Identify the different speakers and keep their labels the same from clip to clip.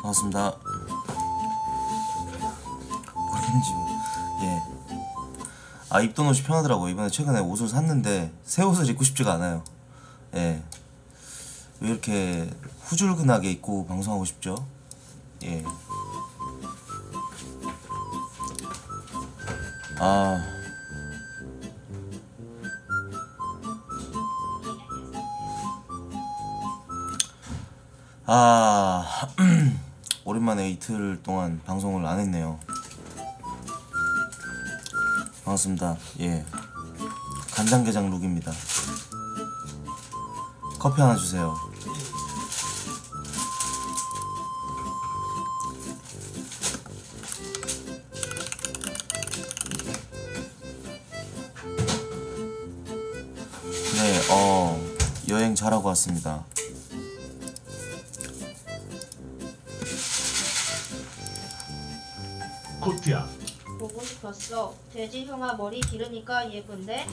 Speaker 1: 반갑습니다. 오렌지. 예. 아, 입던 옷이 편하더라고. 이번에 최근에 옷을 샀는데 새 옷을 입고 싶지가 않아요. 예. 왜 이렇게 후줄근하게 입고 방송하고 싶죠? 예. 오랜만에 이틀 동안 방송을 안 했네요. 반갑습니다. 예. 간장게장 룩입니다. 커피 하나 주세요. 네, 여행 잘하고 왔습니다.
Speaker 2: 코트야.
Speaker 3: 보고 싶었어. 돼지 형아 머리 기르니까 예쁜데?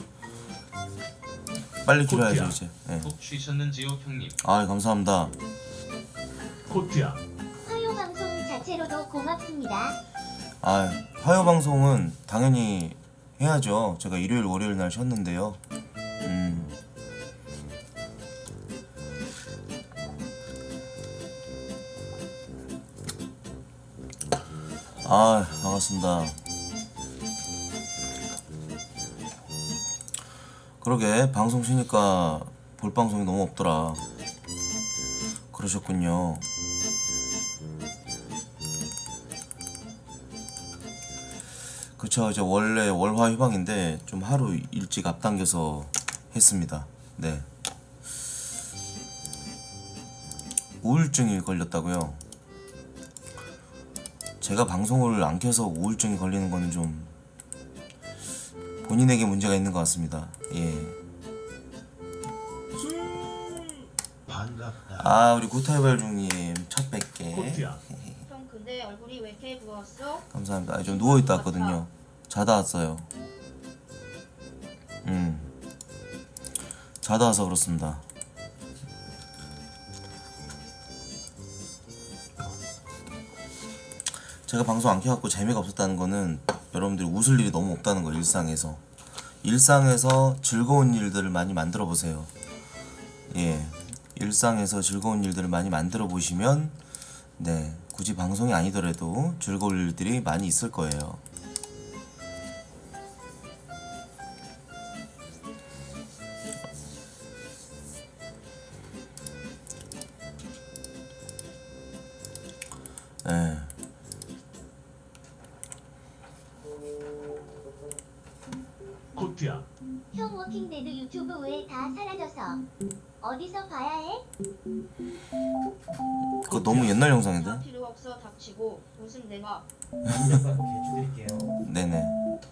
Speaker 1: 빨리 길어야죠 이제. 예.
Speaker 4: 푹 쉬셨는지요 형님?
Speaker 1: 아, 감사합니다.
Speaker 2: 코트야.
Speaker 5: 화요 방송 자체로도 고맙습니다.
Speaker 1: 아, 화요 방송은 당연히 해야죠. 제가 일요일 월요일 날 쉬었는데요. 아, 반갑습니다. 그러게 방송 쉬니까 볼 방송이 너무 없더라. 그러셨군요. 그쵸, 이제 원래 월화 휴방인데 좀 하루 일찍 앞당겨서 했습니다. 네. 우울증이 걸렸다고요? 제가 방송을 안 켜서 우울증이 걸리는 거는 좀 본인에게 문제가 있는 것 같습니다. 예.
Speaker 2: 반갑다.
Speaker 1: 아, 우리 구타이발중님 첫 뵙게.
Speaker 2: 코트야.
Speaker 3: 형 근데 얼굴이 왜 이렇게 부었어?
Speaker 1: 감사합니다. 아, 좀 누워있다 왔거든요. 자다 왔어요. 자다 와서 그렇습니다. 제가 방송 안 켜갖고 재미가 없었다는 거는 여러분들이 웃을 일이 너무 없다는 거예요. 일상에서 즐거운 일들을 많이 만들어 보세요. 예, 일상에서 즐거운 일들을 많이 만들어 보시면 네, 굳이 방송이 아니더라도 즐거울 일들이 많이 있을 거예요. 네.
Speaker 2: 코트야.
Speaker 5: 형 워킹데드 유튜브 왜 다 사라져서 어디서 봐야 해?
Speaker 1: 그거 너무 옛날 영상인데?
Speaker 3: 다 필요 없어 닥치고 웃음 내봐.
Speaker 1: 네네.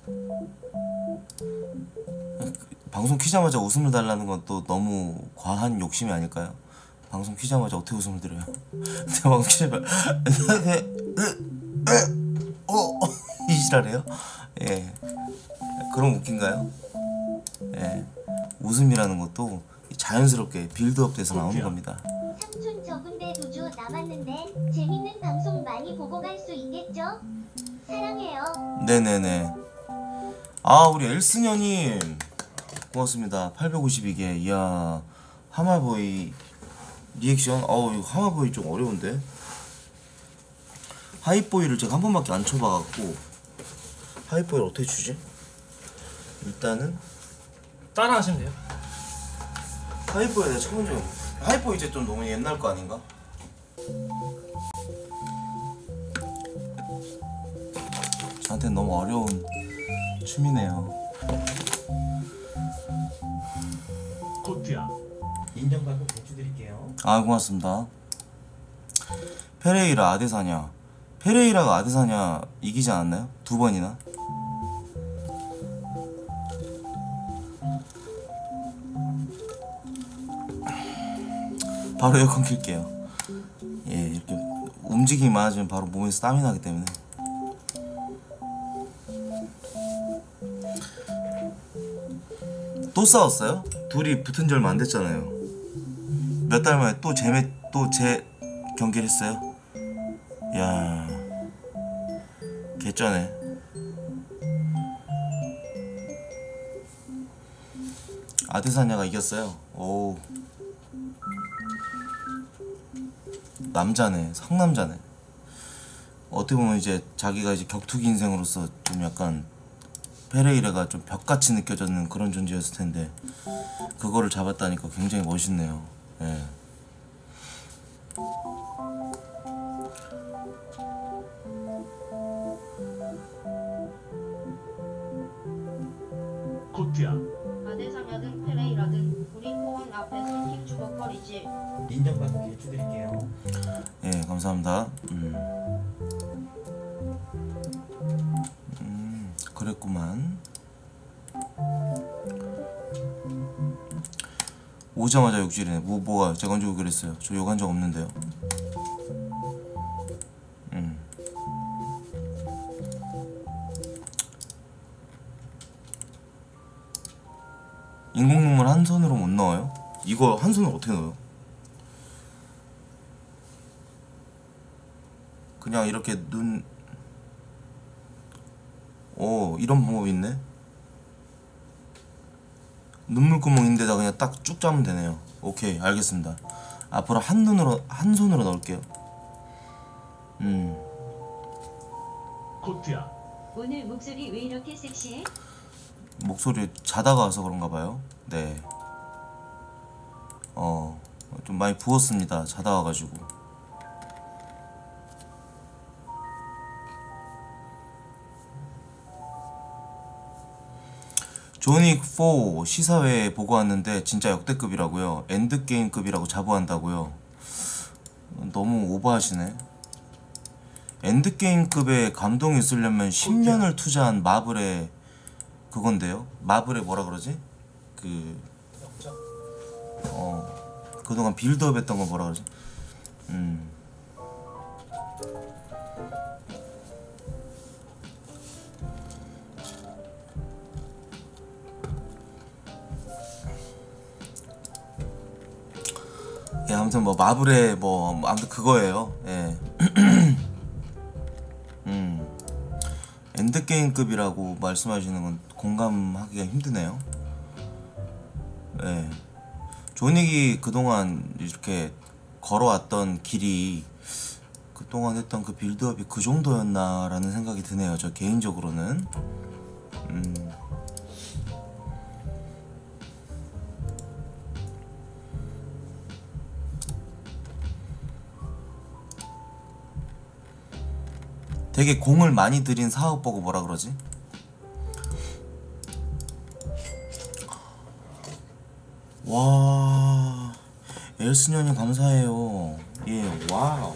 Speaker 1: 방송 키자마자 웃음을 달라는 건 또 너무 과한 욕심이 아닐까요? 방송 키자마자 어떻게 웃음을 드려요? 제가 방송 키자마자 이 지랄해요? 예. 그럼 웃긴가요? 예. 웃음이라는 것도 자연스럽게 빌드업 돼서 나오는 겁니다.
Speaker 5: 삼촌 저 군대 2주 남았는데 재밌는 방송 많이 보고 갈 수 있겠죠? 사랑해요.
Speaker 1: 네네네. 아, 우리 엘스녀님 고맙습니다. 852개. 이야, 하마보이 리액션. 어우, 이거 하마보이 좀 어려운데. 하이보이를 제가 한 번밖에 안 쳐봐갖고 하이보이를 어떻게 주지? 일단은
Speaker 6: 따라 하시면 돼요.
Speaker 1: 하이보이 내가 쳐본 적이 없어. 하이보이 이제 좀 너무 옛날 거 아닌가? 저한테는 너무 어려운 춤이네요.
Speaker 2: 코트야.
Speaker 6: 인정받고 배추 드릴게요.
Speaker 1: 아, 고맙습니다. 페레이라 아데사냐. 페레이라가 아데사냐 이기지 않았나요? 2번이나? 바로 에어컨 킬게요. 예, 이렇게 움직임이 많아지면 바로 몸에서 땀이 나기 때문에. 또 싸웠어요? 둘이 붙은 지 얼마 안 됐잖아요. 몇 달 만에 또 제 경기를 했어요. 야, 개쩌네. 아데사냐가 이겼어요. 오, 남자네, 상남자네. 어떻게 보면 이제 자기가 이제 격투기 인생으로서 좀 약간 페레이라가 좀 벽같이 느껴졌는 그런 존재였을 텐데 그거를 잡았다니까 굉장히 멋있네요. 예.
Speaker 2: 코트야.
Speaker 3: 아데사냐든 페레이라든 우리 포항 앞에서 킥 주먹거리지.
Speaker 6: 인정받고 개주 드릴게요.
Speaker 1: 예, 감사합니다. 그랬구만. 오자마자 욕질이네. 뭐가 제가 언제 욕을 했어요? 저 욕한 적 없는데요. 인공 눈물 한 손으로 못 넣어요? 이거 한 손으로 어떻게 넣어요? 그냥 이렇게 이런 방법이 있네. 눈물구멍인데다 그냥 딱 쭉 짜면 되네요. 오케이, 알겠습니다. 앞으로 한 손으로 넣을게요.
Speaker 2: 코트야.
Speaker 4: 오늘 목소리 왜 이렇게 섹시해?
Speaker 1: 목소리 자다가 와서 그런가 봐요. 네. 좀 많이 부었습니다. 자다 와가지고. 조닉4 시사회 보고 왔는데 진짜 역대급이라고요. 엔드게임급이라고 자부한다고요. 너무 오버하시네. 엔드게임급의 감동이 있으려면 10년을 투자한 마블의 그건데요. 마블의 뭐라 그러지? 그동안 빌드업 했던 거 뭐라 그러지? 예, 아무튼 뭐 마블의 뭐 아무튼 그거예요. 예. 엔드게임급이라고 말씀하시는 건 공감하기가 힘드네요. 예. 조닉이 그동안 이렇게 걸어왔던 길이 그동안 했던 그 빌드업이 그 정도였나라는 생각이 드네요. 저 개인적으로는. 되게 공을 많이 들인 사업 보고 뭐라 그러지? 와, 엘스년이 감사해요. 예, 와우.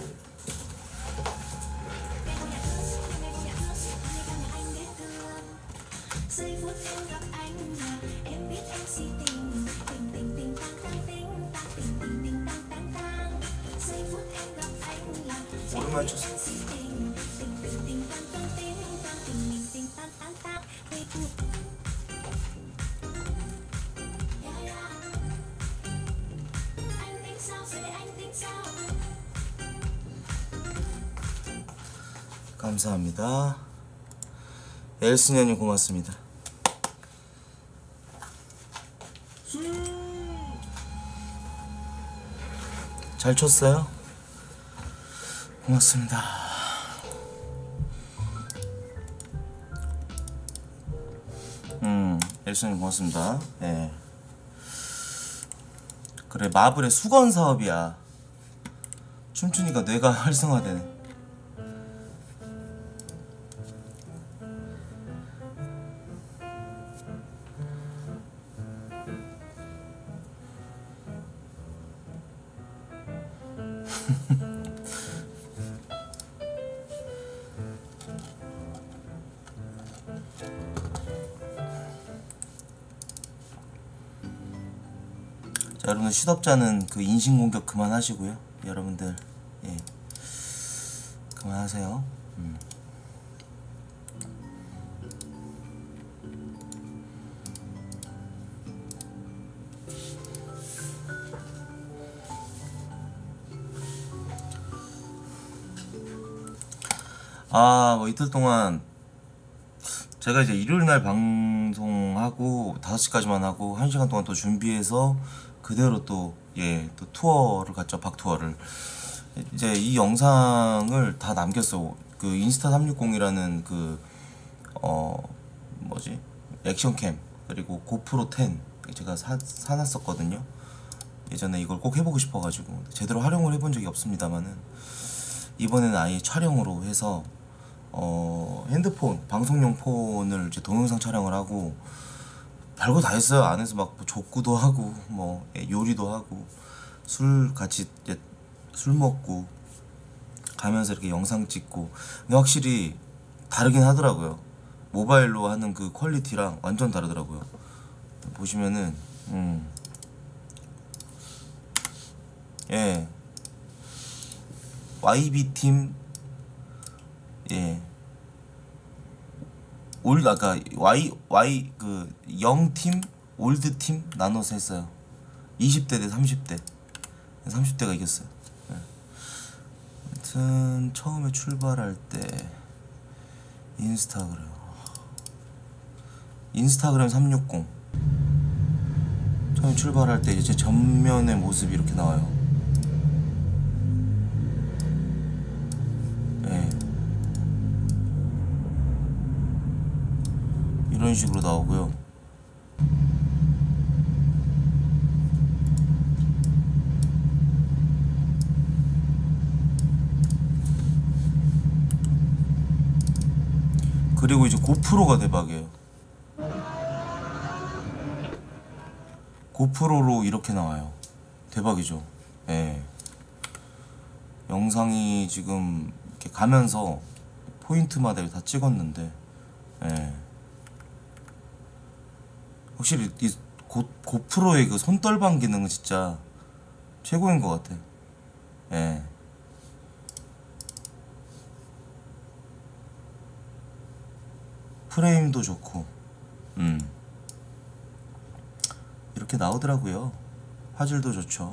Speaker 1: 오랜만에 쳤어. 감사합니다. 엘스년님 고맙습니다. 잘 쳤어요? 고맙습니다. 엘스년님 고맙습니다. 예. 그래, 마블의 수건 사업이야. 춤추니까 뇌가 활성화되네. 자, 여러분들 시덥잖은 그 인신공격 그만하시고요. 여러분들, 예, 그만하세요. 뭐 이틀 동안 제가 이제 일요일 날 방송하고 5시까지만 하고 1시간 동안 또 준비해서 그대로 또 또 투어를 갔죠. 박투어를. 이제 이 영상을 다 남겼어. 그 인스타 360이라는 그 뭐지? 액션캠 그리고 고프로 10 제가 사놨었거든요. 예전에 이걸 꼭 해보고 싶어가지고 제대로 활용을 해본 적이 없습니다만은 이번에는 아예 촬영으로 해서 핸드폰 방송용 폰을 이제 동영상 촬영을 하고 별거 다 했어요. 안에서 막뭐 족구도 하고 뭐 요리도 하고 술 같이 이제 술 먹고 가면서 이렇게 영상 찍고. 근데 확실히 다르긴 하더라고요. 모바일로 하는 그 퀄리티랑 완전 다르더라고요. 보시면은 YB팀 아까 Y 그 영팀 올드팀 나눠서 했어요. 20대 대 30대 30대가 이겼어요. 아무튼 처음에 출발할 때 인스타그램 360 처음에 출발할 때 이제 전면의 모습이 이렇게 나와요. 이런 식으로 나오고요. 그리고 이제 고프로가 대박이에요. 고프로로 이렇게 나와요. 대박이죠. 영상이 지금 이렇게 가면서 포인트마다 다 찍었는데 확실히 이 고프로의 그 손떨방 기능은 진짜 최고인 것 같아. 프레임도 좋고 이렇게 나오더라고요. 화질도 좋죠.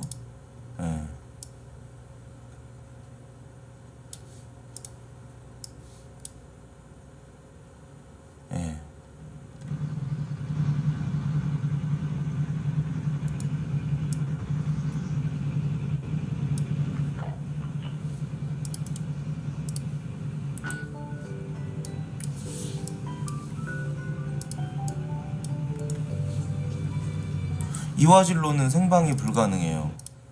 Speaker 1: 이 화질로는 생방이 불가능해요.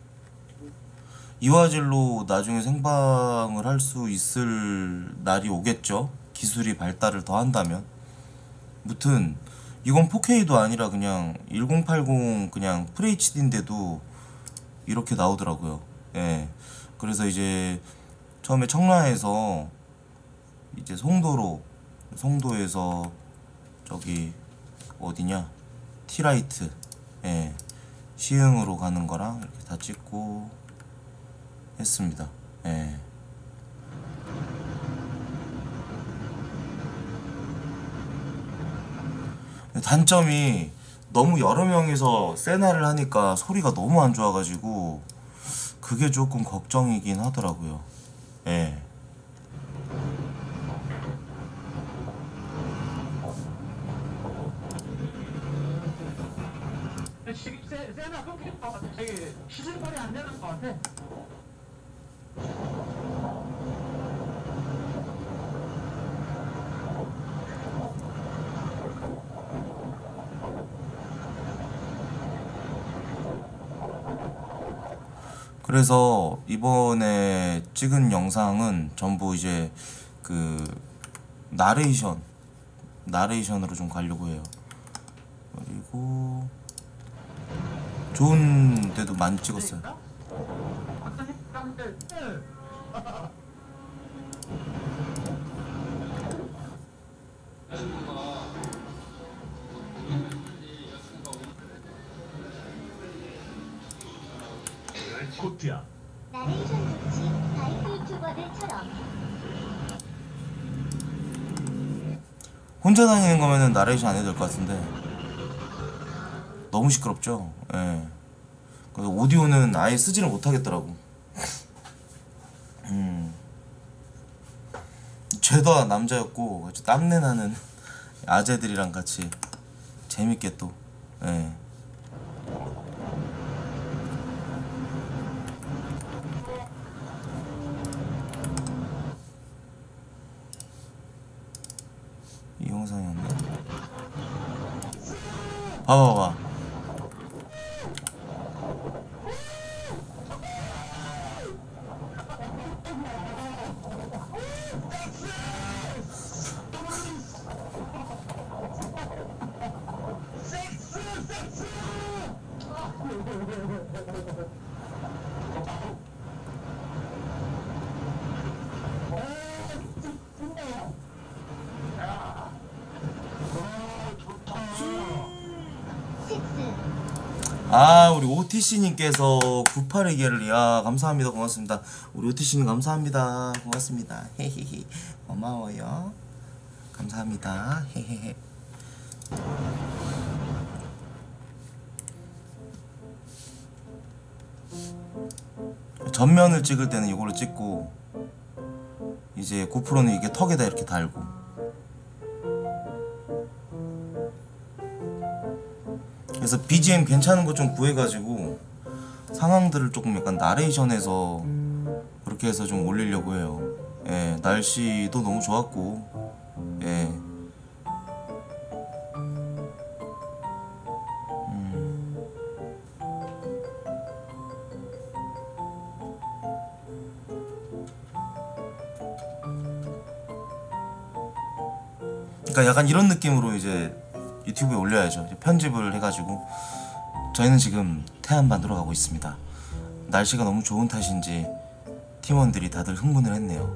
Speaker 1: 이 화질로 나중에 생방을 할 수 있을 날이 오겠죠. 기술이 발달을 더 한다면. 무튼 이건 4K도 아니라 그냥 1080 그냥 FHD인데도 이렇게 나오더라고요. 그래서 이제 처음에 청라에서 이제 송도에서 저기 어디냐 티라이트 시흥으로 가는 거랑 이렇게 다 찍고 했습니다. 단점이 너무 여러 명이서 세나를 하니까 소리가 너무 안 좋아가지고 그게 조금 걱정이긴 하더라고요.
Speaker 7: 세나 끊길 것 같아. 되게 시즌거리 안 되는 것 같아.
Speaker 1: 그래서 이번에 찍은 영상은 전부 이제 그 나레이션으로 좀 가려고 해요. 그리고 좋은 데도 많이 찍었어요.
Speaker 7: 아까 했던 때
Speaker 2: 코트야.
Speaker 5: 나레이션 좋지. 바이크 유튜버들처럼.
Speaker 1: 혼자 다니는 거면은 나레이션 안 해도 될 것 같은데 너무 시끄럽죠. 그래서 오디오는 아예 쓰지를 못하겠더라고. 죄다 남자였고 아주 땀내 나는 아재들이랑 같이 재밌게 또 예. 이 영상이었나? 봐봐봐. 아 우리 OTC님께서 98회개를 야 감사합니다. 고맙습니다. 우리 OTC님 감사합니다. 고맙습니다. 헤헤헤 고마워요. 감사합니다. 헤헤헤. 전면을 찍을 때는 이걸로 찍고 이제 고프로는 이게 턱에다 이렇게 달고 그래서 BGM 괜찮은 거 좀 구해가지고 상황들을 조금 약간 나레이션해서 그렇게 해서 좀 올리려고 해요. 예, 날씨도 너무 좋았고 예. 그러니까 약간 이런 느낌으로 이제 유튜브에 올려야죠. 이제 편집을 해가지고 저희는 지금 태안반도로 가고 있습니다. 날씨가 너무 좋은 탓인지 팀원들이 다들 흥분을 했네요.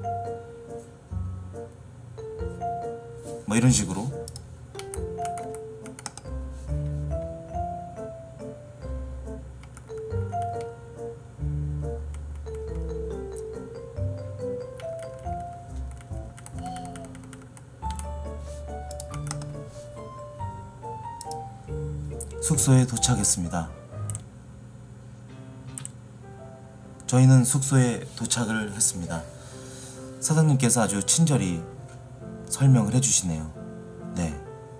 Speaker 1: 뭐 이런 식으로 숙소에 도착했습니다. 저희는 숙소에 도착을 했습니다. 사장님께서 아주 친절히 설명을 해주시네요. 네.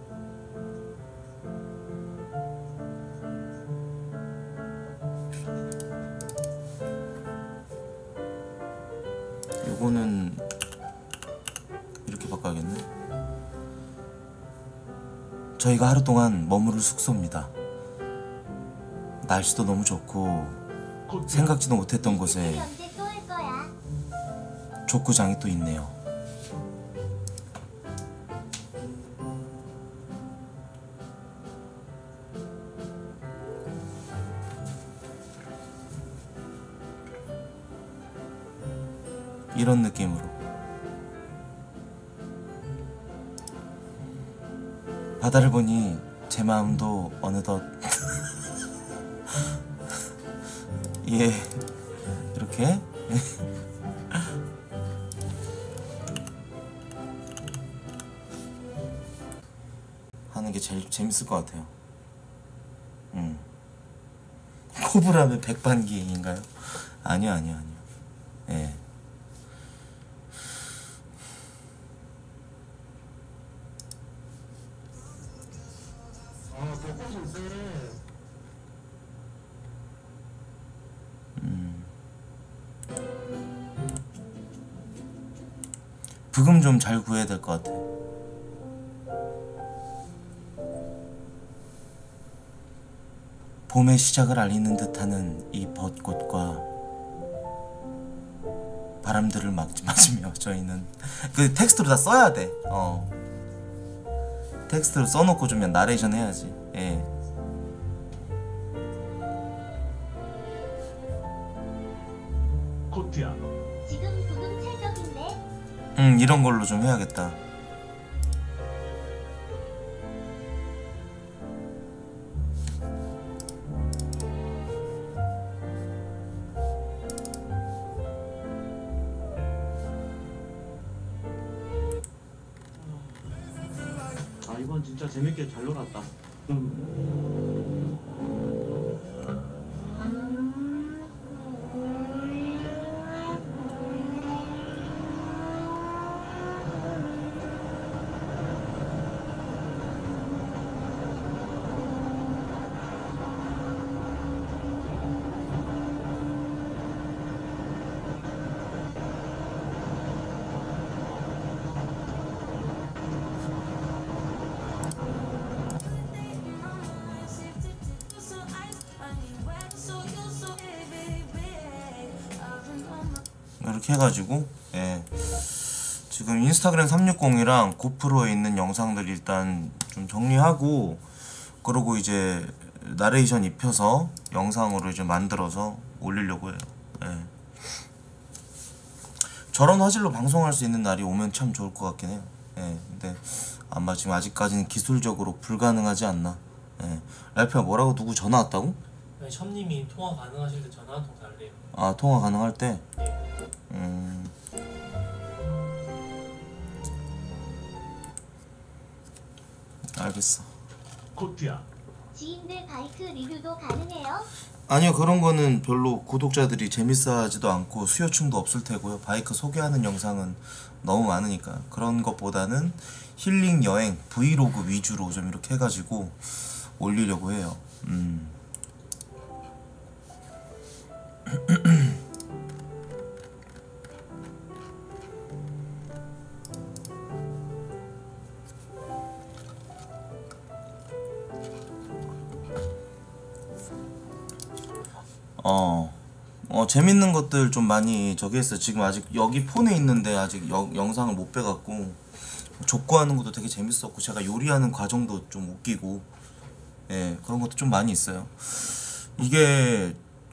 Speaker 1: 요거는 이렇게 바꿔야겠네. 저희가 하루 동안 머무를 숙소입니다. 날씨도 너무 좋고 생각지도 못했던 곳에
Speaker 5: 언제 또 올 거야?
Speaker 1: 족구장이 또 있네요. 이런 느낌으로 바다를 보니 제 마음도 어느덧 예 이렇게 하는 게 제일 재밌을 것 같아요. 코브라면 백반기행인가요? 아니요. 예. 부금 좀 잘 구해야 될 것 같아. 봄의 시작을 알리는 듯하는 이 벚꽃과 바람들을 맞으며 저희는 그 텍스트로 다 써야 돼. 텍스트로 써놓고 좀 나레이션 해야지. 예.
Speaker 2: 코트야.
Speaker 5: 지금 부금 찰떡인데?
Speaker 1: 이런 걸로 좀 해야겠다.
Speaker 6: 아 이번 진짜 재밌게 잘 놀았다.
Speaker 1: 이렇게 해가지고 예. 지금 인스타그램 360이랑 고프로에 있는 영상들 일단 좀 정리하고 그러고 이제 나레이션 입혀서 영상으로 이제 만들어서 올리려고 해요. 예. 저런 화질로 방송할 수 있는 날이 오면 참 좋을 것 같긴 해요. 예. 근데 아마 지금 아직까지는 기술적으로 불가능하지 않나. 예. 랄프야 뭐라고 누구 전화 왔다고?
Speaker 8: 아니, 섭님이 통화 가능하실 때 전화 한 통 달래요.
Speaker 1: 아 통화 가능할 때?
Speaker 8: 예.
Speaker 1: 알겠어.
Speaker 2: 코트야.
Speaker 5: 지인들 바이크 리뷰도 가능해요?
Speaker 1: 아니요 그런 거는 별로 구독자들이 재밌어하지도 않고 수요층도 없을 테고요. 바이크 소개하는 영상은 너무 많으니까 그런 것보다는 힐링 여행 브이로그 위주로 좀 이렇게 해가지고 올리려고 해요. 재밌는 것들 좀 많이 저기 했어요. 지금 아직 여기 폰에 있는데 아직 영상을 못 빼갖고 족구하는 것도 되게 재밌었고 제가 요리하는 과정도 좀 웃기고 예 그런 것도 좀 많이 있어요. 이게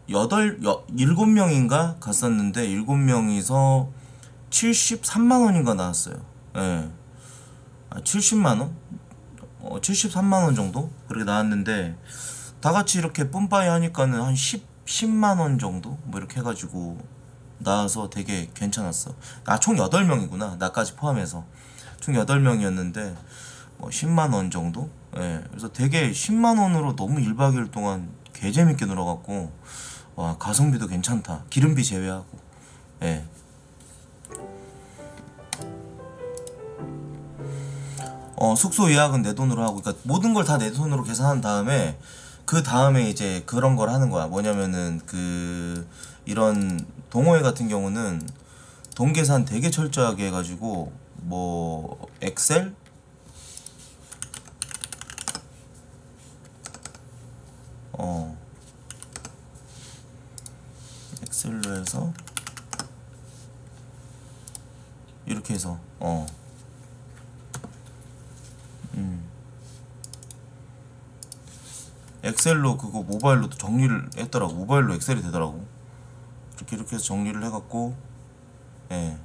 Speaker 1: 7명인가 갔었는데 7명이서 73만원인가 나왔어요. 예. 70만원? 73만원 정도? 그렇게 나왔는데 다같이 이렇게 뿜빠이 하니까는 한 10만원 정도? 뭐 이렇게 해가지고 나와서 되게 괜찮았어. 총 8명이구나. 나까지 포함해서. 총 8명이었는데 뭐 10만원 정도? 예. 그래서 되게 10만원으로 너무 1박 2일 동안 개 재밌게 놀아갖고 와 가성비도 괜찮다. 기름비 제외하고. 예. 숙소 예약은 내 돈으로 하고 그러니까 모든 걸 다 내 돈으로 계산한 다음에 그 다음에 이제 그런 걸 하는 거야. 뭐냐면은 이런 동호회 같은 경우는 돈 계산 되게 철저하게 해가지고 뭐 엑셀? 엑셀로 해서 이렇게 해서 엑셀로 그거 모바일로 또 정리를 했더라고. 모바일로 엑셀이 되더라고. 이렇게 해서 정리를 해갖고 예.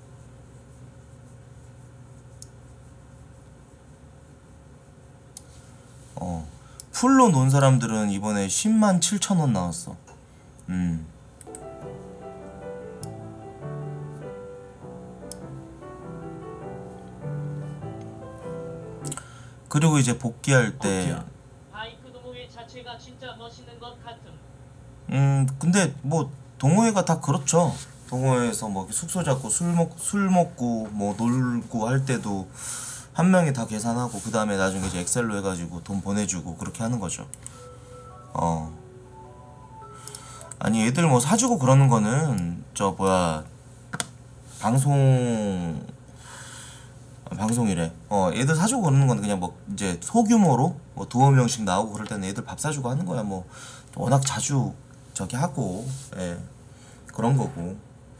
Speaker 1: 풀로 논 사람들은 이번에 107,000원 나왔어. 그리고 이제 복귀할 때
Speaker 2: 코트야.
Speaker 8: 바이크 동호회 자체가 진짜 멋있는 것 같음.
Speaker 1: 근데 뭐 동호회가 다 그렇죠. 동호회에서 뭐 숙소 잡고 술 먹고 뭐 놀고 할 때도 한 명이 다 계산하고 그 다음에 나중에 이제 엑셀로 해가지고 돈 보내주고 그렇게 하는 거죠. 아니 애들 뭐 사주고 그러는 거는 저 뭐야 방송이래. 애들 사주고 그러는 건 그냥 뭐 이제 소규모로 뭐 두어 명씩 나오고 그럴 때는 애들 밥 사주고 하는 거야. 뭐 워낙 자주 저기 하고 예 그런 거고.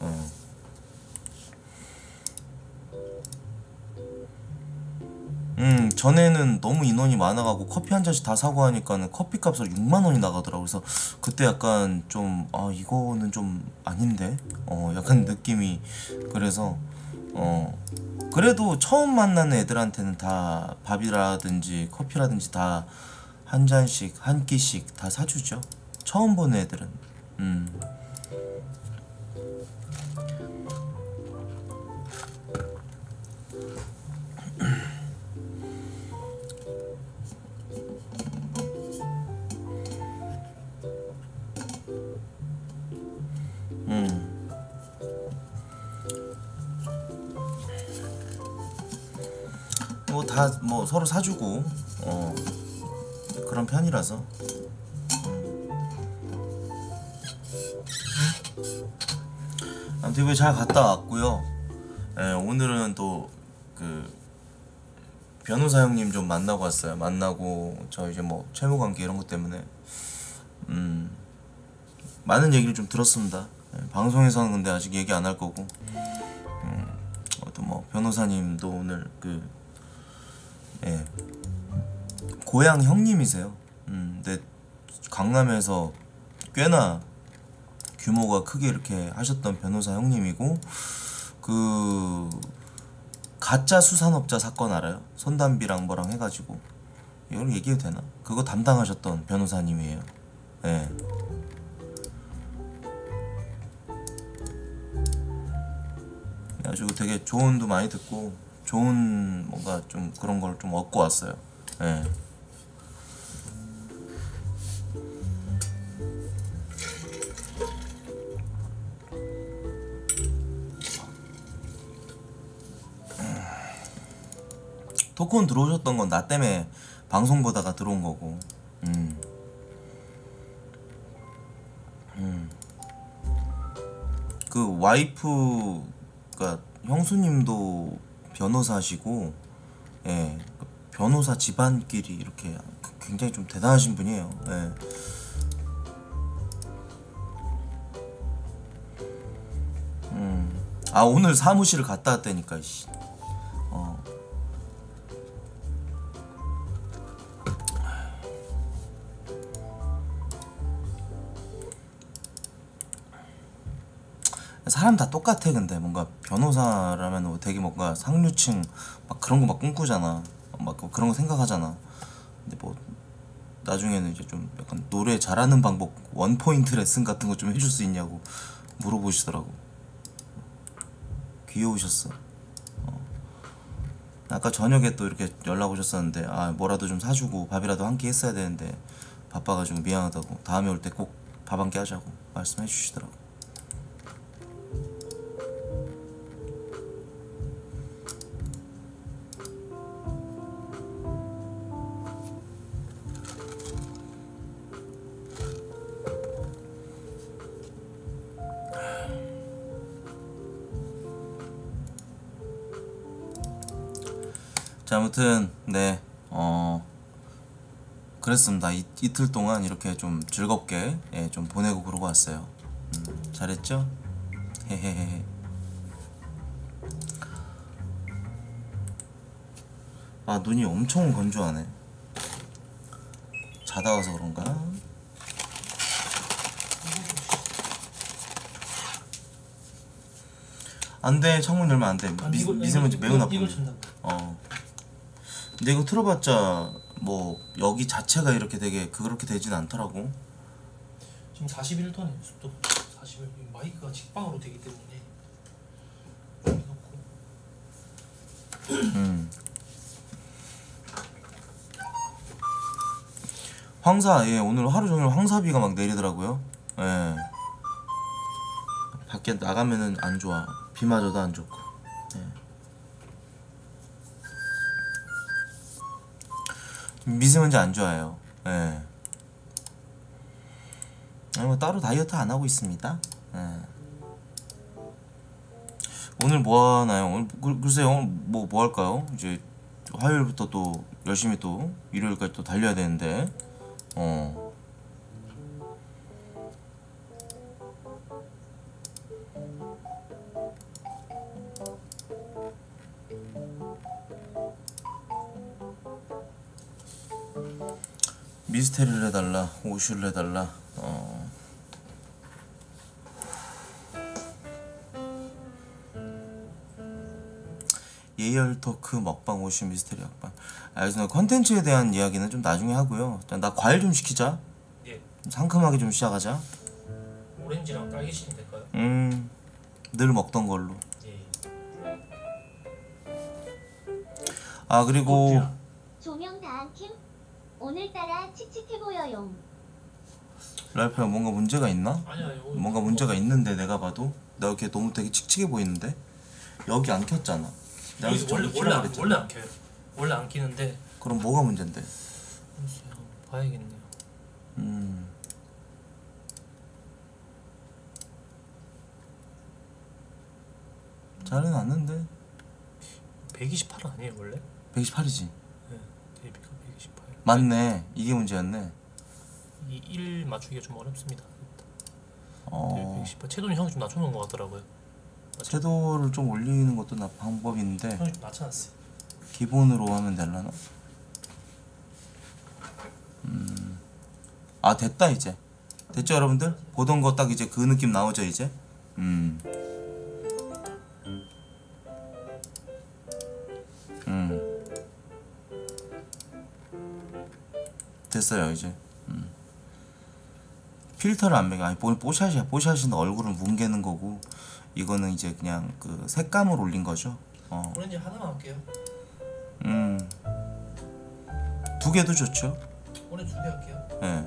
Speaker 1: 전에는 너무 인원이 많아가고 커피 한 잔씩 다 사고 하니까는 커피값을 6만원이 나가더라고. 그래서 그때 약간 좀 이거는 좀 아닌데 약간 느낌이 그래서 그래도 처음 만나는 애들한테는 다 밥이라든지 커피라든지 다 한 잔씩 한 끼씩 다 사주죠. 처음 보는 애들은. 뭐 다 뭐 서로 사주고 그런 편이라서. 아무튼 이번에 잘 갔다 왔고요. 오늘은 또 그 변호사 형님 좀 만나고 왔어요. 만나고 저 이제 뭐 채무 관계 이런 것 때문에 많은 얘기를 좀 들었습니다. 방송에서는 근데 아직 얘기 안 할 거고. 뭐 변호사님도 오늘 고향 형님이세요. 근데 강남에서 꽤나 규모가 크게 이렇게 하셨던 변호사 형님이고, 그 가짜 수산업자 사건 알아요? 손담비랑 뭐랑 해가지고, 이걸 얘기해도 되나? 그거 담당하셨던 변호사님이에요. 예. 그래가지고 되게 조언도 많이 듣고 좋은 뭔가 좀 그런 걸 좀 얻고 왔어요. 예. 토큰 들어오셨던 건 나 때문에 방송 보다가 들어온 거고. 그 와이프가 형수님도 변호사시고, 예, 변호사 집안끼리 이렇게 굉장히 좀 대단하신 분이에요. 예. 아, 오늘 사무실을 갔다 왔다니까. 씨. 사람 다 똑같아. 근데 뭔가 변호사라면 되게 뭔가 상류층 막 그런 거 막 꿈꾸잖아. 막 그런 거 생각하잖아. 근데 뭐 나중에는 이제 좀 약간 노래 잘하는 방법 원포인트 레슨 같은 거 좀 해줄 수 있냐고 물어보시더라고. 귀여우셨어. 아까 저녁에 또 이렇게 연락 오셨었는데, 아, 뭐라도 좀 사주고 밥이라도 한 끼 했어야 되는데 바빠가지고 미안하다고, 다음에 올 때 꼭 밥 한 끼 하자고 말씀해 주시더라고. 자, 아무튼 네, 그랬습니다. 이틀 동안 이렇게 좀 즐겁게 좀 보내고 그러고 왔어요. 잘했죠? 헤헤헤. 아, 눈이 엄청 건조하네. 자다 와서 그런가? 안돼, 창문 열면 안돼. 미세먼지 매우 나쁘네. 근데 이거 틀어봤자 뭐 여기 자체가 이렇게 되게 그렇게 되진 않더라고.
Speaker 9: 지금 41도네 습도. 41. 마이크가 직방으로 되기 때문에.
Speaker 1: 황사, 오늘 하루 종일 황사비가 막 내리더라고요. 예. 밖에 나가면은 안 좋아. 비 맞아도 안 좋고. 미세먼지 안 좋아요. 예. 아니 뭐 따로 다이어트 안 하고 있습니다. 예. 오늘 뭐 하나요? 오늘 글쎄요. 뭐 할까요? 이제 화요일부터 또 열심히 또 일요일까지 또 달려야 되는데. 미스테리를 해달라, 오슈를 해달라. 예열 토크 먹방 오슈 미스테리 먹방. 알겠습니다. 컨텐츠에 대한 이야기는 좀 나중에 하고요. 나 과일 좀 시키자.
Speaker 9: 예.
Speaker 1: 좀 상큼하게 좀 시작하자.
Speaker 9: 오렌지랑 딸기씨는 될까요?
Speaker 1: 늘 먹던 걸로.
Speaker 9: 예.
Speaker 1: 아, 그리고
Speaker 5: 조명 다 안 킴? 오늘따라 칙칙해 보여요.
Speaker 1: 랄프야, 뭔가 문제가 있나?
Speaker 9: 아니요.
Speaker 1: 뭔가 문제가 있는데 내가 봐도 나 이렇게 너무 되게 칙칙해 보이는데 여기 안 켰잖아. 내가
Speaker 9: 여기
Speaker 1: 저기
Speaker 9: 원래
Speaker 1: 켜라 그랬잖아.
Speaker 9: 원래 안 켜요. 원래 안 키는데.
Speaker 1: 그럼 뭐가 문제인데?
Speaker 9: 글쎄요, 봐야겠네요.
Speaker 1: 잘 해놨는데
Speaker 9: 128 아니에요 원래?
Speaker 1: 128이지.
Speaker 9: 네, 데뷔가 128.
Speaker 1: 맞네. 이게 문제였네.
Speaker 9: 이 1 맞추기가 좀 어렵습니다.
Speaker 1: 어,
Speaker 9: 118. 채돈이 형이 좀 낮춰놓은 것 같더라고요.
Speaker 1: 채도를 좀 올리는 것도 방법인데
Speaker 9: 형이 좀 낮춰놨어요.
Speaker 1: 기본으로 하면 되려나? 아 됐다 이제. 됐죠 여러분들? 보던 거 딱 이제 그 느낌 나오죠 이제? 됐어요 이제. 필터를 안 매겨. 아니 뽀샷이야. 뽀샷은 얼굴을 뭉개는 거고 이거는 이제 그냥 그 색감을 올린 거죠.
Speaker 9: 오렌지 하나만 할게요.
Speaker 1: 두 개도 좋죠.
Speaker 9: 오렌지 2개 할게요.
Speaker 1: 예.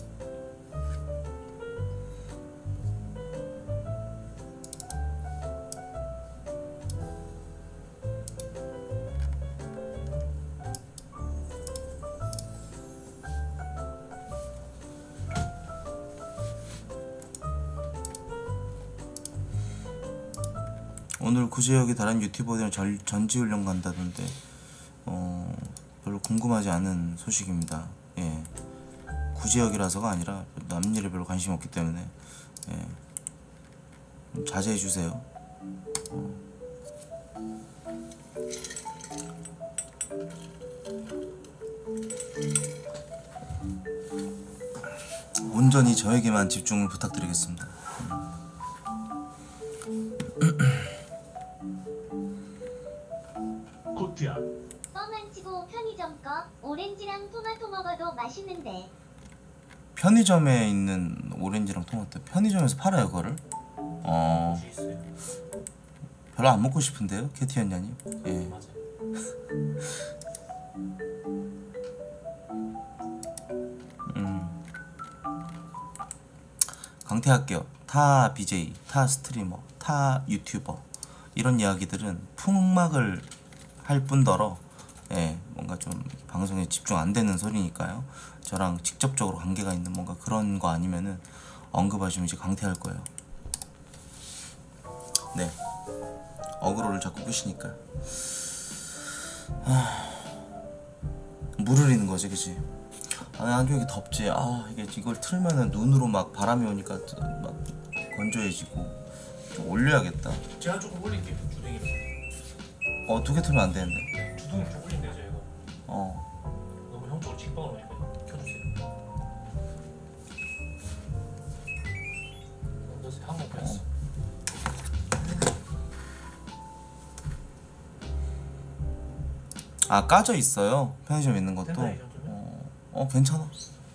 Speaker 1: 오늘 구제역이 다른 유튜버들이랑 전지훈련 간다던데 별로 궁금하지 않은 소식입니다. 예. 구제역이라서가 아니라 남일에 별로 관심 없기 때문에 좀 자제해 주세요. 온전히 저에게만 집중을 부탁드리겠습니다.
Speaker 2: 코트야.
Speaker 5: 뻥안 치고 편의점 거 오렌지랑 토마토 먹어도 맛있는데.
Speaker 1: 편의점에 있는 오렌지랑 토마토 편의점에서 팔아요 그거를?
Speaker 9: 혹시 있어요?
Speaker 1: 별로 안 먹고 싶은데요 캐티언냐님? 예.
Speaker 9: 맞아요.
Speaker 1: 강퇴할게요. 타 BJ, 타 스트리머, 타 유튜버 이런 이야기들은 풍막을 할 뿐더러 뭔가 좀 방송에 집중 안 되는 소리니까요. 저랑 직접적으로 관계가 있는 뭔가 그런 거 아니면은 언급하시면 이제 강퇴할 거예요. 네. 어그로를 자꾸 끄시니까. 물을 흐리는 거지, 그치? 아주 이게 덥지. 이게 이걸 틀면은 눈으로 막 바람이 오니까 막 건조해지고. 좀 올려야겠다.
Speaker 9: 제가 조금 올릴게요. 주둥이.
Speaker 1: 2개 틀면 안 되는데.
Speaker 9: 주둥이 좀 올린대요 저희가. 너무 형 쪽으로 직방으로 오니까 켜주세요. 그래서 한번 뺐어.
Speaker 1: 까져 있어요. 편의점 있는 것도.
Speaker 9: 됐나, 이 정도면?
Speaker 1: 괜찮아.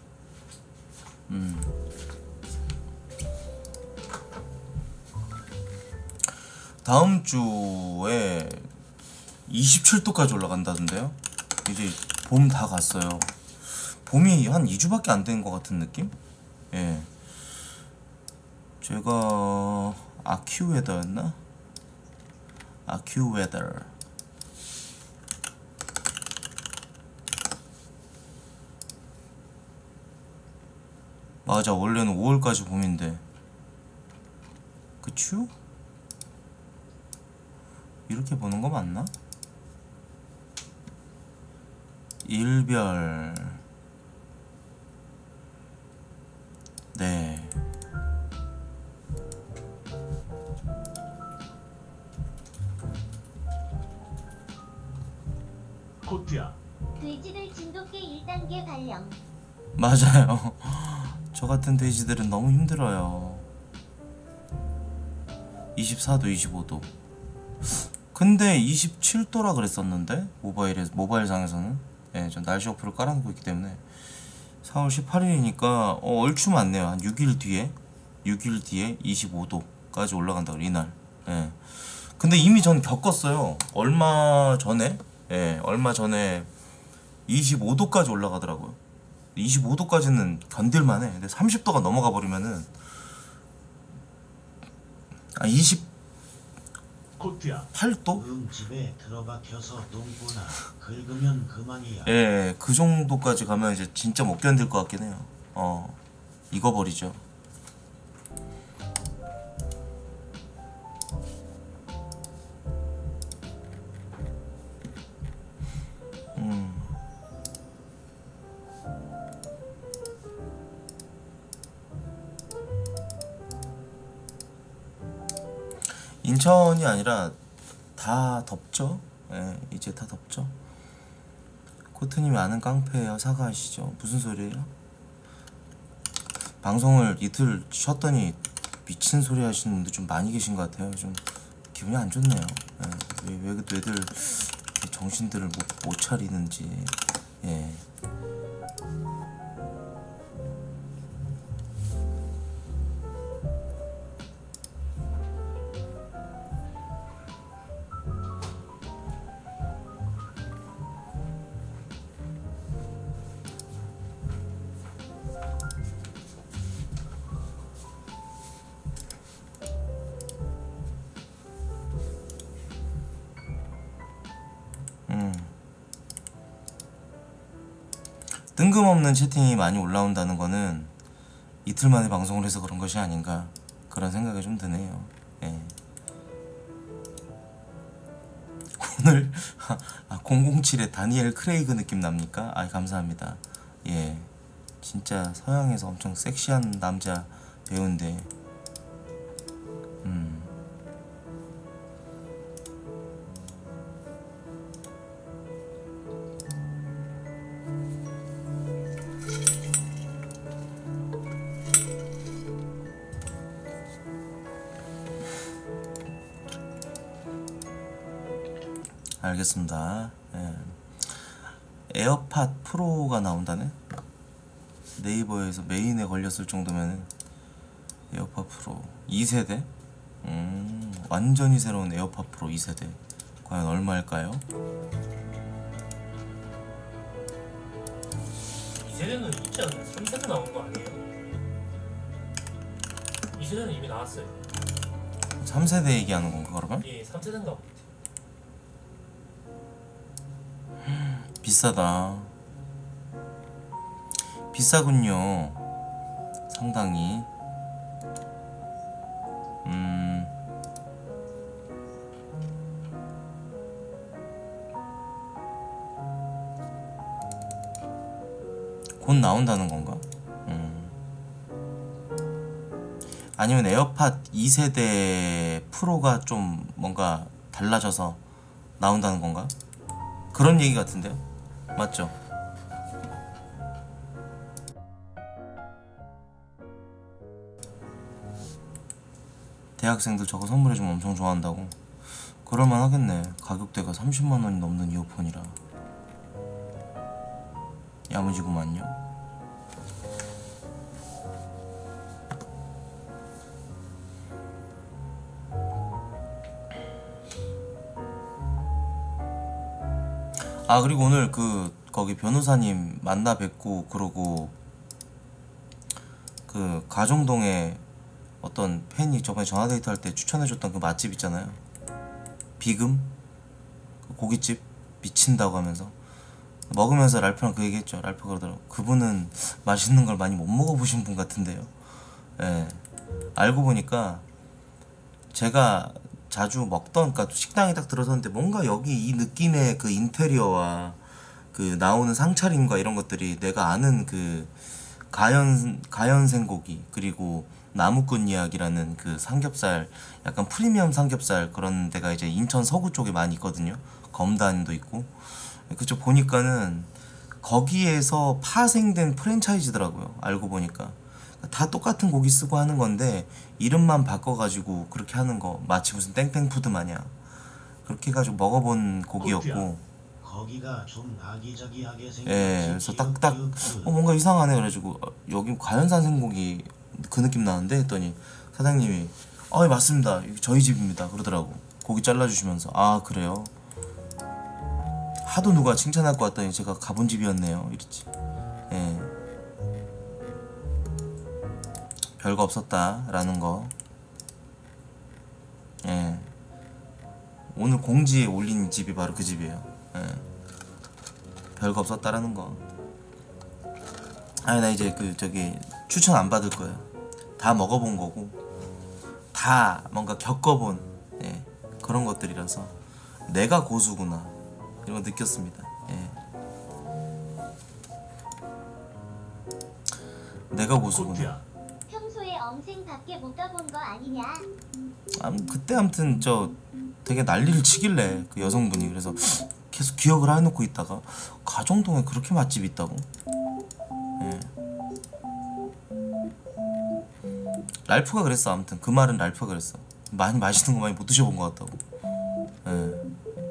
Speaker 1: 다음 주에 27도까지 올라간다던데요. 이제 봄 다 갔어요. 봄이 한 2주밖에 안 된 것 같은 느낌? 예. 제가 아큐웨더였나? 아큐웨더. 맞아, 원래는 5월까지 봄인데. 그쵸? 이렇게 보는 거 맞나? 일별. 네.
Speaker 2: 코트야.
Speaker 5: 돼지들 진돗개 1단계 발령.
Speaker 1: 맞아요. 저 같은 돼지들은 너무 힘들어요. 24도, 25도. 근데 27도라 그랬었는데 모바일상에서는 전 날씨 어플을 깔아놓고 있기 때문에 4월 18일이니까 얼추 맞네요. 한 6일 뒤에 25도까지 올라간다 그래 이날. 근데 이미 전 겪었어요. 얼마 전에 25도까지 올라가더라고요. 25도까지는 견딜만해. 근데 30도가 넘어가 버리면은
Speaker 2: 코트야.
Speaker 1: 28도?
Speaker 10: 집에 들어박혀서 농구나 긁으면 그만이야.
Speaker 1: 그 정도까지 가면 이제 진짜 못 견딜 것 같긴 해요. 익어버리죠. 인천이 아니라 다 덥죠. 예, 이제 다 덥죠. 코트님이 아는 깡패예요. 사과하시죠. 무슨 소리예요? 방송을 이틀 쉬었더니 미친 소리 하시는 분들 좀 많이 계신 것 같아요. 좀 기분이 안 좋네요. 예, 왜 왜들 이렇게 정신들을 못 차리는지. 예. 뜬금없는 채팅이 많이 올라온다는 거는 이틀 만에 방송을 해서 그런 것이 아닌가 그런 생각이 좀 드네요. 예. 오늘 007의 다니엘 크레이그 느낌 납니까? 아, 감사합니다. 예, 진짜 서양에서 엄청 섹시한 남자 배우인데 알겠습니다. 예. 에어팟 프로가 나온다네? 네이버에서 메인에 걸렸을 정도면 에어팟 프로 2세대? 완전히 새로운 에어팟 프로 2세대 과연 얼마일까요?
Speaker 9: 2세대는 있지 않나요? 3세대 나온 거 아니에요? 2세대는 이미 나왔어요.
Speaker 1: 3세대 얘기하는 건가 그러면?
Speaker 9: 예, 3세대인가 보다.
Speaker 1: 비싸다. 비싸군요. 상당히. 곧 나온다는 건가? 아니면 에어팟 2세대 프로가 좀 뭔가 달라져서 나온다는 건가? 그런 얘기 같은데요? 맞죠? 대학생들 저거 선물해주면 엄청 좋아한다고? 그럴만 하겠네. 가격대가 30만원이 넘는 이어폰이라 야무지구만요. 아, 그리고 오늘 거기 변호사님 만나 뵙고 그러고 그 가정동에 어떤 팬이 저번에 전화데이트 할 때 추천해줬던 그 맛집 있잖아요. 비금? 그 고깃집 미친다고 하면서 먹으면서 랄프랑 그 얘기했죠. 랄프가 그러더라고. 그분은 맛있는 걸 많이 못 먹어보신 분 같은데요. 예. 알고 보니까 제가 자주 먹던, 그러니까 식당에 딱 들어섰는데 뭔가 여기 이 느낌의 그 인테리어와 그 나오는 상차림과 이런 것들이 내가 아는 그 가연생고기 그리고 나무꾼 이야기라는 그 삼겹살, 약간 프리미엄 삼겹살 그런 데가 이제 인천 서구 쪽에 많이 있거든요. 검단도 있고. 그쪽 보니까는 거기에서 파생된 프랜차이즈더라고요. 알고 보니까 다 똑같은 고기 쓰고 하는 건데 이름만 바꿔가지고 그렇게 하는 거, 마치 무슨 땡땡푸드 마냥 그렇게 해가지고 먹어본 고기였고.
Speaker 10: 거기가 좀 아기자기하게 생긴.
Speaker 1: 예, 그래서 딱딱 뭔가 이상하네 그래가지고 여기 과연산 생고기 그 느낌 나는데 했더니 사장님이 예, 맞습니다, 저희 집입니다 그러더라고. 고기 잘라주시면서. 아, 그래요? 하도 누가 칭찬할 것 같더니 제가 가본 집이었네요 이랬지. 예, 별거 없었다 라는 거. 예, 오늘 공지에 올린 집이 바로 그 집이에요. 예, 별거 없었다라는 거. 아니, 나 이제 저기 추천 안 받을 거야. 다 먹어본 거고 다 뭔가 겪어본, 예, 그런 것들이라서 내가 고수구나 이런 거 느꼈습니다. 예, 내가 고수구나.
Speaker 2: 코트야.
Speaker 5: 평소에 엄생 밖에 못 가본 거 아니냐?
Speaker 1: 그때 아무튼 저 되게 난리를 치길래 그 여성분이 그래서 계속 기억을 해놓고 있다가 가정동에 그렇게 맛집이 있다고? 예. 랄프가 그랬어. 아무튼 그 말은 랄프가 그랬어. 많이 맛있는 거 많이 못 드셔본 것 같다고. 예.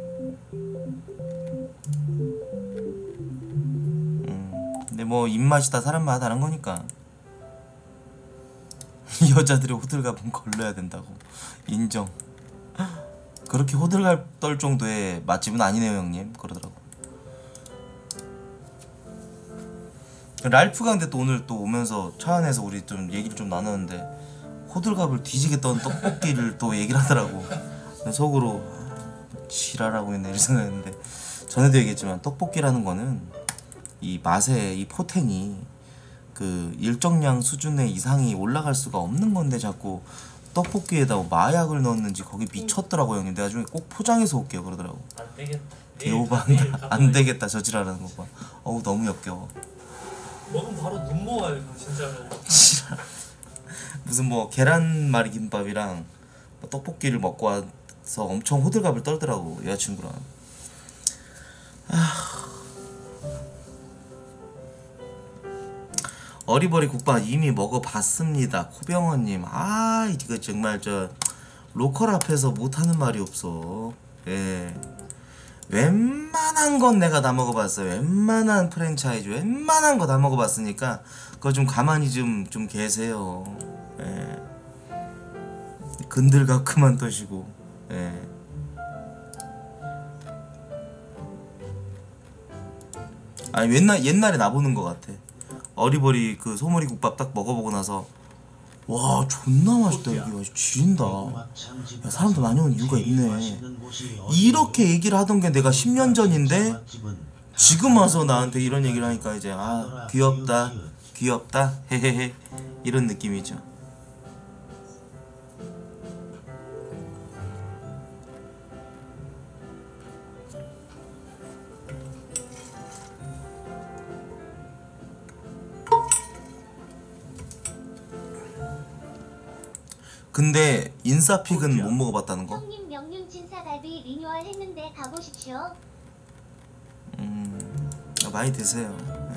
Speaker 1: 근데 뭐 입맛이 다 사람마다 다른 거니까. 여자들이 호들갑은 걸러야 된다고. 인정. 그렇게 호들갑 떨 정도의 맛집은 아니네요 형님. 그러더라고. 랄프가 근데 또 오늘 또 오면서 차 안에서 우리 좀 얘기를 좀 나눴는데 호들갑을 뒤지게 떤 떡볶이를 또 얘기를 하더라고. 속으로 지랄하고 있네 이런 생각했는데, 전에도 얘기했지만 떡볶이라는 거는 이 맛의 이 포텐이 그 일정량 수준의 이상이 올라갈 수가 없는 건데 자꾸 떡볶이에다 마약을 넣었는지 거기 미쳤더라고 형님. 내가 나중에 꼭 포장해서 올게요 그러더라고.
Speaker 9: 안 되겠다.
Speaker 1: 개오반다. 안 되겠다 저 지랄하는 거 봐. 어우 너무 역겨워.
Speaker 9: 먹으면 바로 눈 먹어야 돼 진짜로.
Speaker 1: 지랄. 무슨 뭐 계란말이 김밥이랑 뭐 떡볶이를 먹고 와서 엄청 호들갑을 떨더라고 여자친구랑. 어리버리 국밥 이미 먹어봤습니다. 코병헌님. 이거 정말 저 로컬 앞에서 못하는 말이 없어. 예. 웬만한 건 내가 다 먹어봤어요. 웬만한 프랜차이즈 웬만한 거 다 먹어봤으니까 그거 좀 가만히 좀 계세요. 예. 근들갑 그만 떠시고. 예. 아니 옛날에 나보는 것 같아. 어리버리 그 소머리 국밥 딱 먹어보고 나서 와 존나 맛있다 여기. 와 지린다. 야, 사람도 많이 오는 이유가 있네. 이렇게 얘기를 하던 게 내가 10년 전인데 지금 와서 나한테 이런 얘기를 하니까 이제 귀엽다 귀엽다 헤헤헤 이런 느낌이죠. 근데 인싸픽은 못 먹어봤다는 거?
Speaker 5: 형님 명륜 사갈비 리뉴얼 했는데 가보십시오.
Speaker 1: 많이 드세요. 네.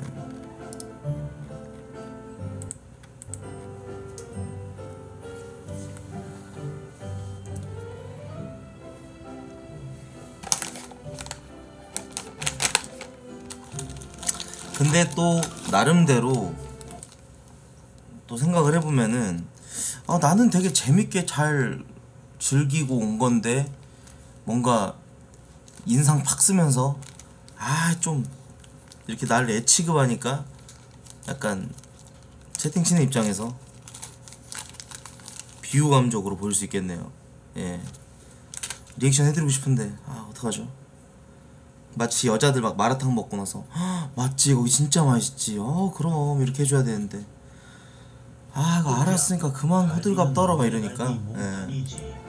Speaker 1: 근데 또 나름대로 또 생각을 해보면은 나는 되게 재밌게 잘 즐기고 온 건데 뭔가 인상 팍 쓰면서 좀 이렇게 나를 애취급하니까 약간 채팅치는 입장에서 비호감적으로 보일 수 있겠네요. 예. 리액션 해드리고 싶은데 어떡하죠? 마치 여자들 막 마라탕 먹고 나서 맞지 거기 진짜 맛있지 그럼 이렇게 해줘야 되는데 그거 알았으니까 그만 호들갑 떨어 막 이러니까. 예.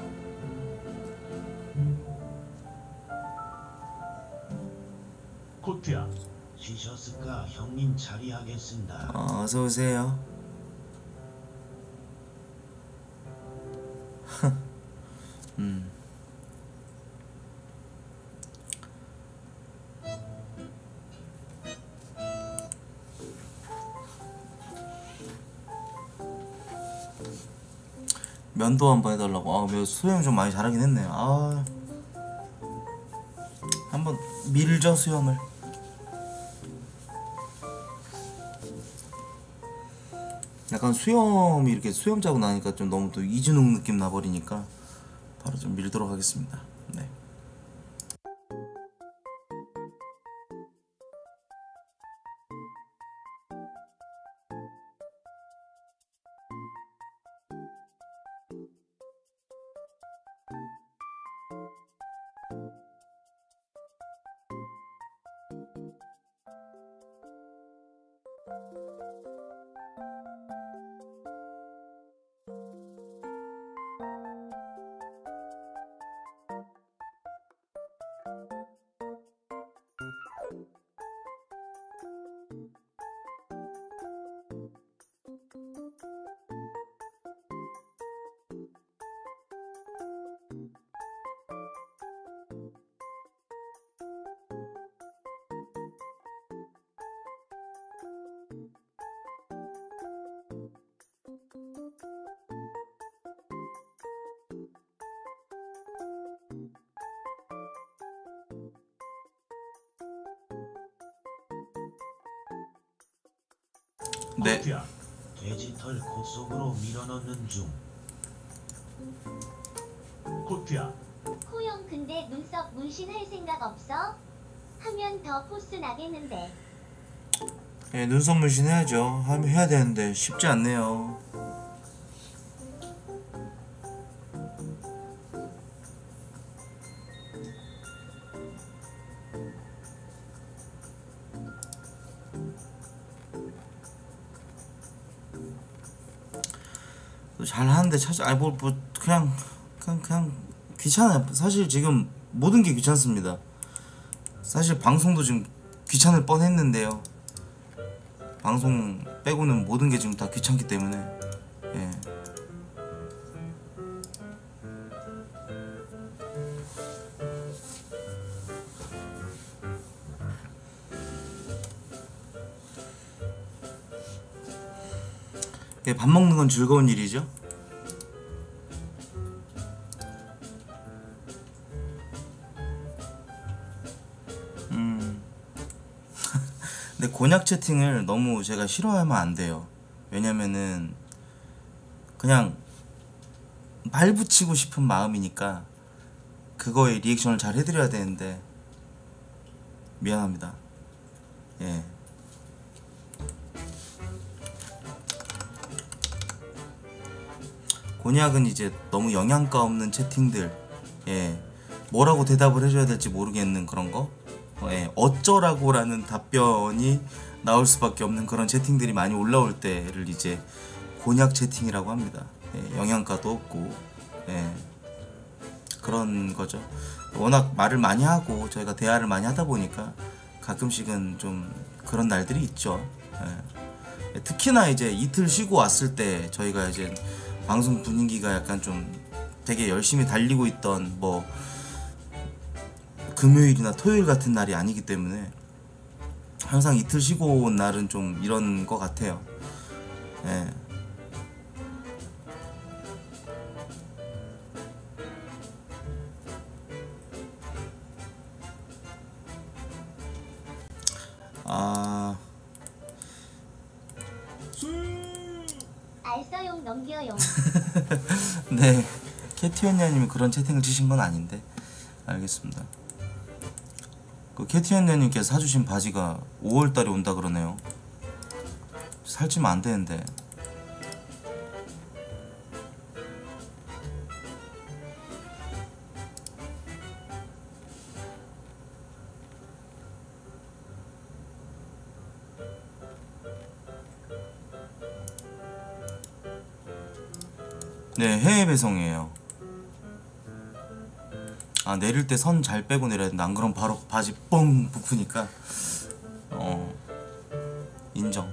Speaker 2: 코트야.
Speaker 10: 쉬셨을까 형님 자리하겠습니다.
Speaker 1: 어서오세요. 면도 한번 해달라고. 수염 좀 많이 자라긴 했네. 한번 밀죠 수염을. 약간 수염이 이렇게 수염 자국 나니까 좀 너무 또 이준욱 느낌 나버리니까 바로 좀 밀도록 하겠습니다. 네. 네.
Speaker 2: 코트야.
Speaker 10: 돼지털 코 속으로 밀어넣는 중.
Speaker 2: 코트야.
Speaker 5: 코형 근데 눈썹 문신할 생각 없어? 하면 더 포스 나겠는데.
Speaker 1: 예, 눈썹 문신 해야죠. 해야 되는데 쉽지 않네요. 잘 하는데 그냥 귀찮아요. 사실 지금 모든 게 귀찮습니다. 사실 방송도 지금 귀찮을 뻔했는데요. 방송 빼고는 모든 게 지금 다 귀찮기 때문에 예. 예, 밥 먹는 건 즐거운 일이죠. 근데 곤약 채팅을 너무 제가 싫어하면 안 돼요. 왜냐면은 그냥 말 붙이고 싶은 마음이니까 그거에 리액션을 잘 해드려야 되는데 미안합니다. 예. 곤약은 이제 너무 영양가 없는 채팅들, 예, 뭐라고 대답을 해줘야 될지 모르겠는 그런 거, 예, 어쩌라고라는 답변이 나올 수밖에 없는 그런 채팅들이 많이 올라올 때를 이제 곤약 채팅이라고 합니다. 예, 영양가도 없고, 예, 그런 거죠. 워낙 말을 많이 하고 저희가 대화를 많이 하다 보니까 가끔씩은 좀 그런 날들이 있죠. 예. 특히나 이제 이틀 쉬고 왔을 때 저희가 이제 방송 분위기가 약간 좀 되게 열심히 달리고 있던 뭐 금요일이나 토요일 같은 날이 아니기 때문에 항상 이틀 쉬고 온 날은 좀 이런 거 같아요. 예.
Speaker 5: 알싸용 넘겨용.
Speaker 1: 네, 캐티언녀님이 그런 채팅을 치신 건 아닌데 알겠습니다. 그 캐티언녀님께서 사주신 바지가 5월달에 온다 그러네요. 살찌면 안 되는데. 네, 해외 배송이에요. 아, 내릴 때 선 잘 빼고 내려야 된다. 안 그럼 바로 바지 뻥 부푸니까. 인정.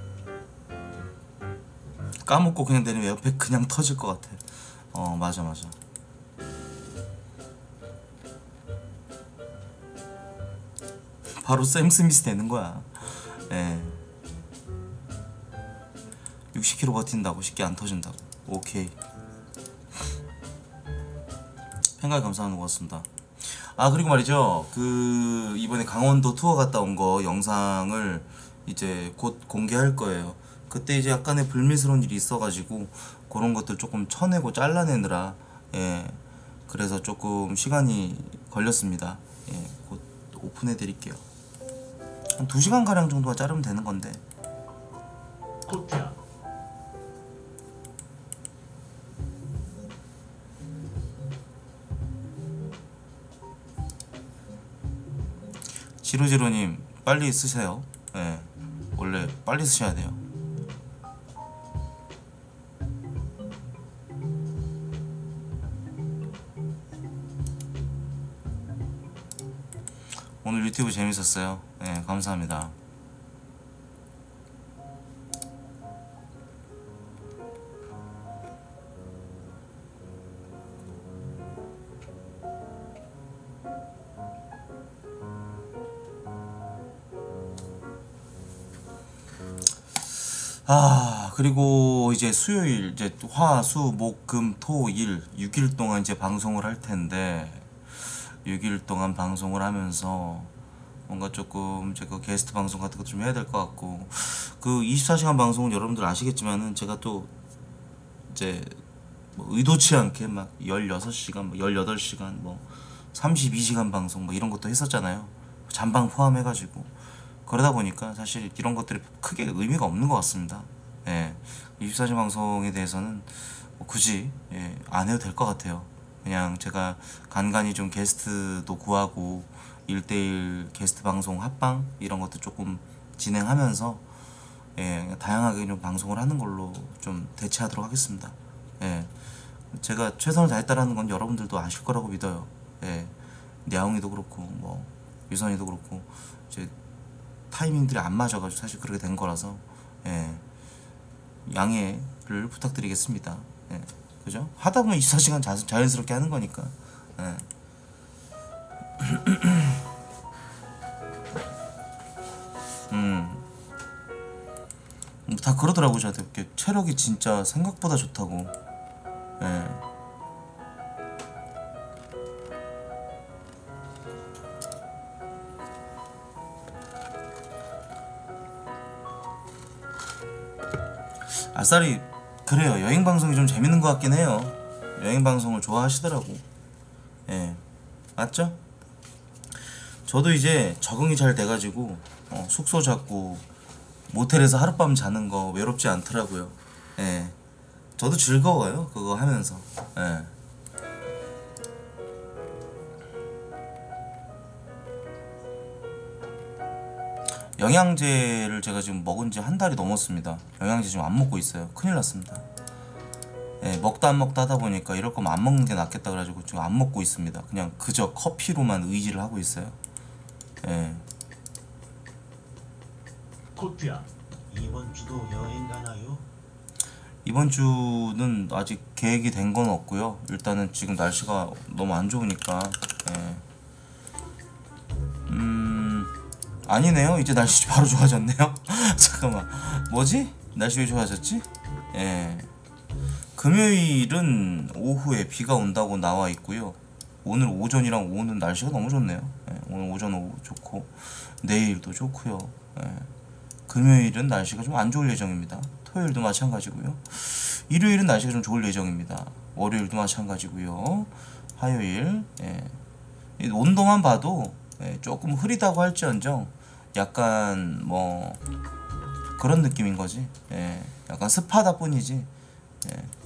Speaker 1: 까먹고 그냥 내리면 에어백 그냥 터질 것 같아. 맞아. 바로 샘 스미스 되는 거야. 예. 60km 버틴다고 쉽게 안 터진다고. 오케이. 팬가이 감사합니다. 고맙습니다. 아, 그리고 말이죠, 그 이번에 강원도 투어 갔다 온 거 영상을 이제 곧 공개할 거예요. 그때 이제 약간의 불미스러운 일이 있어가지고 그런 것들 조금 쳐내고 잘라내느라, 예, 그래서 조금 시간이 걸렸습니다. 예, 곧 오픈해 드릴게요. 한 2시간 가량 정도만 자르면 되는 건데.
Speaker 2: 코트야.
Speaker 1: 지로지로님 빨리 쓰세요. 예, 원래 빨리 쓰셔야 돼요. 오늘 유튜브 재밌었어요. 예, 감사합니다. 아, 그리고 이제 수요일, 이제 화, 수, 목, 금, 토, 일 6일 동안 이제 방송을 할 텐데 6일 동안 방송을 하면서 뭔가 조금 제가 게스트 방송 같은 거 좀 해야 될 것 같고, 그 24시간 방송은 여러분들 아시겠지만은 제가 또 이제 뭐 의도치 않게 막 16시간, 뭐 18시간, 뭐 32시간 방송 뭐 이런 것도 했었잖아요. 잠방 포함해가지고. 그러다 보니까 사실 이런 것들이 크게 의미가 없는 것 같습니다. 예, 24시간 방송에 대해서는 뭐 굳이 안 해도 될 것 같아요. 그냥 제가 간간히 좀 게스트도 구하고 1대1 게스트 방송 합방 이런 것도 조금 진행하면서 다양하게 좀 방송을 하는 걸로 좀 대체하도록 하겠습니다. 제가 최선을 다했다라는 건 여러분들도 아실 거라고 믿어요. 냐옹이도 그렇고 뭐 유선이도 그렇고 이제 타이밍들이 안 맞아가지고 사실 그렇게 된 거라서 양해를 부탁드리겠습니다. 그죠? 하다 보면 24시간 자연스럽게 하는 거니까. 다 그러더라고 저한테. 이렇게 체력이 진짜 생각보다 좋다고. 아싸리 그래요. 여행 방송이 좀 재밌는 것 같긴 해요. 여행 방송을 좋아하시더라고. 맞죠? 저도 이제 적응이 잘 돼가지고 숙소 잡고 모텔에서 하룻밤 자는 거 외롭지 않더라고요. 저도 즐거워요 그거 하면서. 영양제를 제가 지금 먹은 지 한 달이 넘었습니다. 영양제 지금 안 먹고 있어요. 큰일 났습니다. 먹다 안 먹다 하다 보니까 이럴 거면 안 먹는 게 낫겠다 그래가지고 지금 안 먹고 있습니다. 그냥 그저 커피로만 의지를 하고 있어요.
Speaker 2: 코트야.
Speaker 10: 이번 주도 여행 가나요?
Speaker 1: 이번 주는 아직 계획이 된 건 없고요. 일단은 지금 날씨가 너무 안 좋으니까. 아니네요. 이제 날씨 바로 좋아졌네요. 잠깐만, 뭐지? 날씨 왜 좋아졌지? 금요일은 오후에 비가 온다고 나와 있고요. 오늘 오전이랑 오후는 날씨가 너무 좋네요. 오늘 오전 오후 좋고 내일도 좋고요. 금요일은 날씨가 좀 안 좋을 예정입니다. 토요일도 마찬가지고요. 일요일은 날씨가 좀 좋을 예정입니다. 월요일도 마찬가지고요. 화요일 이 온도만 봐도 조금 흐리다고 할지언정 약간 뭐 그런 느낌인 거지. 약간 습하다 뿐이지.